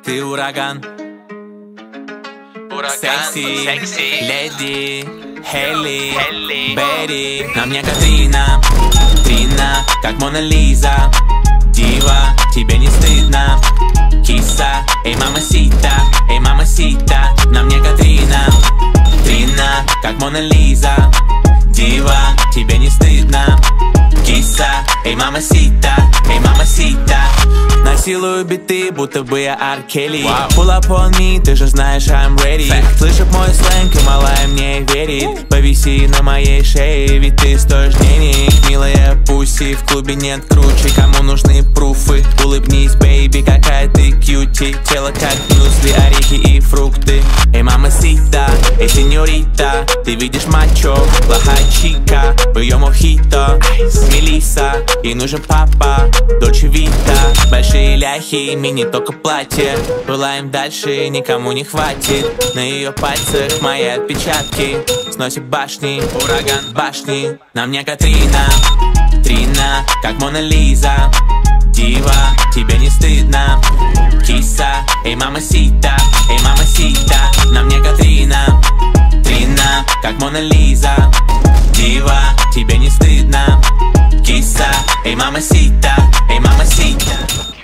Ты ураган, секси, леди, Хелли, Берри. На мне Катрина, как Мона Лиза. Дива, тебе не стыдно, киса. Эй, мамасита, на мне Катрина, как Мона Лиза. Дива, тебе не стыдно, киса. Эй, мамасита. Насилую биты, будто бы я Аркели. Pull up on me, ты же знаешь, I'm ready. Слышит мой сленг и малая мне верит. Повиси на моей шее, ведь ты стоишь денег. Милая пуси, в клубе нет круче. Кому нужны пруфы? Улыбнись, бейби, какая ты кьюти. Тело как мюсли, орехи и фрукты. Эй, мамасита, эй, сеньорита. Ты видишь мачо, плохая чика. В ее мохито, Мелисса. Ей нужен папа, Дольче Вита. Большие ляхи, мини только платье. Пылаем дальше, никому не хватит. На ее пальцах мои отпечатки. Сносит башни, ураган башни. На мне Катрина, как Мона Лиза. Дива, тебе не стыдно, киса. Эй, мамасита, на мне Катрина, как Мона Лиза. Дива, тебе не стыдно, киса. Эй, мамасита.